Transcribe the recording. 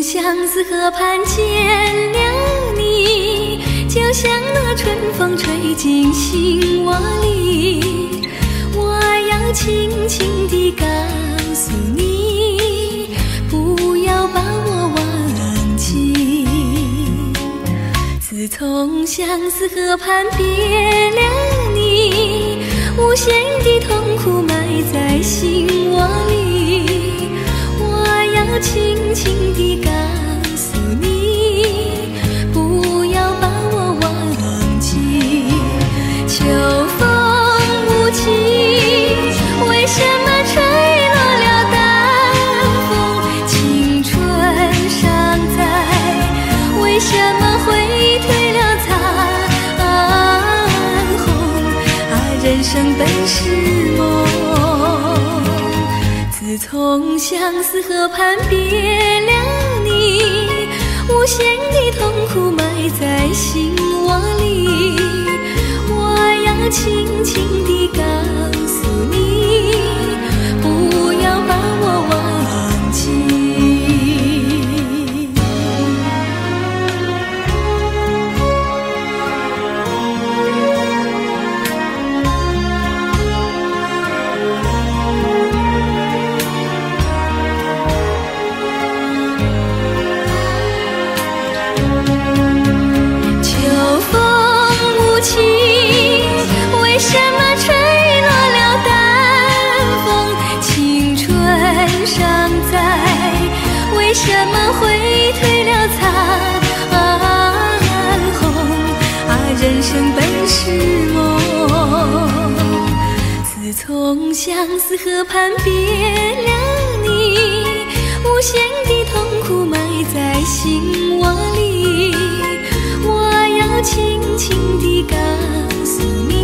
相思河畔见了你，就像那春风吹进心窝里。我要轻轻地告诉你，不要把我忘记。自从相思河畔别了你，无限的痛苦埋在心窝里。我要轻轻地告诉你，不要把我忘记。秋风无情，为什么吹落了淡风？青春尚在，为什么会褪了残红？人生本是梦，自从相思河畔别了你，无限的痛苦埋在心窝里。我要轻轻地告诉你，不要把我忘记。为什么吹落了淡风？青春尚在，为什么会褪了残红？人生本是梦，自从相思河畔别了你，无限的痛苦埋在心窝里。我要轻轻地告诉你，